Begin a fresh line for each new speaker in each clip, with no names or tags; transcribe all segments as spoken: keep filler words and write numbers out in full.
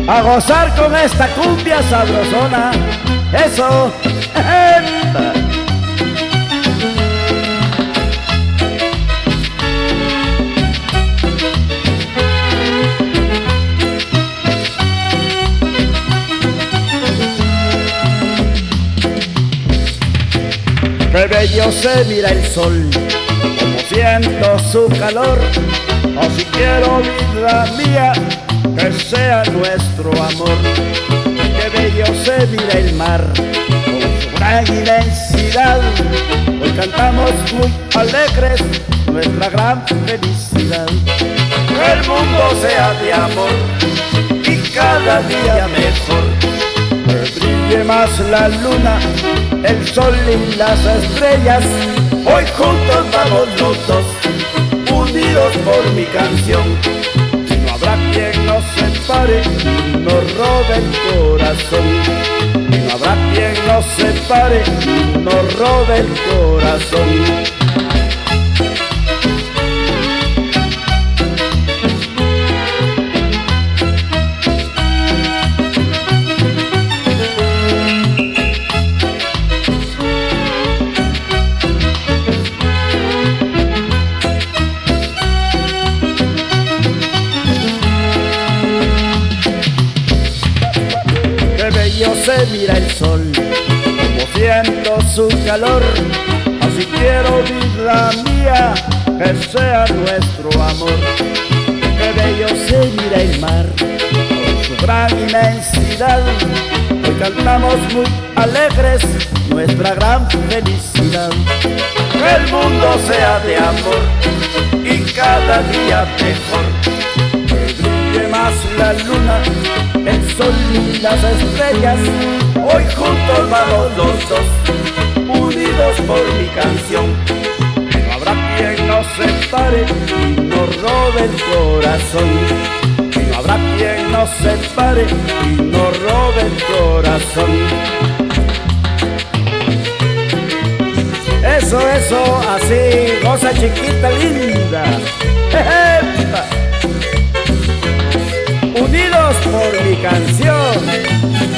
a gozar con esta cumbia sabrosona. Eso. Qué bello se mira el sol, como siento su calor. Así quiero, vida mía, que sea nuestro amor. Qué bello se mira el mar, con su gran inmensidad. Hoy cantamos muy alegres nuestra gran felicidad. Que el mundo sea de amor y cada día mejor. Que brille más la luna, el sol y las estrellas. Hoy juntos vamos los dos, unidos por mi canción. No habrá quien nos separe, nos robe el corazón. No habrá quien nos separe, nos robe el corazón. Se mira el sol, como siento su calor. Así quiero, vida mía, que sea nuestro amor. Qué bello se mira el mar, con su gran inmensidad. Hoy cantamos muy alegres nuestra gran felicidad. Que el mundo sea de amor y cada día mejor. Que brille más la luna, el sol y las estrellas. Hoy juntos vamos los dos, unidos por mi canción. No habrá quien nos separe y nos robe el corazón. No habrá quien nos separe y nos robe el corazón. Eso, eso, así, cosa chiquita linda. Unidos por mi canción.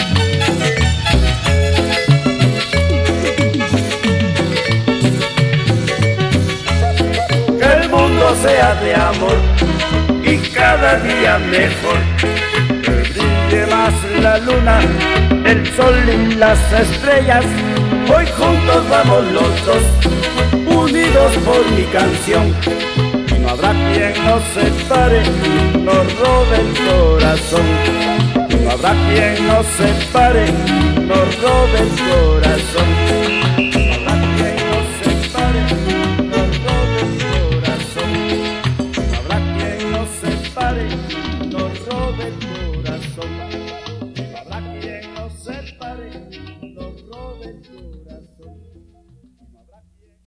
Que el mundo sea de amor y cada día mejor. Que brille más la luna, el sol y las estrellas. Hoy juntos vamos los dos, unidos por mi canción. No habrá quien nos separe, nos robe el corazón. No habrá quien nos separe, nos robe el corazón. No habrá quien nos separe, nos robe el corazón. No habrá quien nos separe, nos robe el corazón.